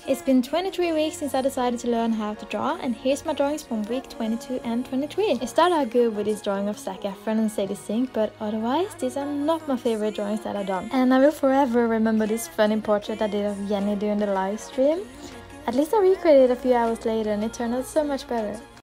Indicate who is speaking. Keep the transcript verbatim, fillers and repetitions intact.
Speaker 1: It's been twenty-three weeks since I decided to learn how to draw, and here's my drawings from week twenty-two and twenty-three. I started out good with this drawing of Zac Efron and Sadie Sink, but otherwise these are not my favorite drawings that I've done. And I will forever remember this funny portrait I did of Jenny during the live stream. At least I recreated it a few hours later and it turned out so much better.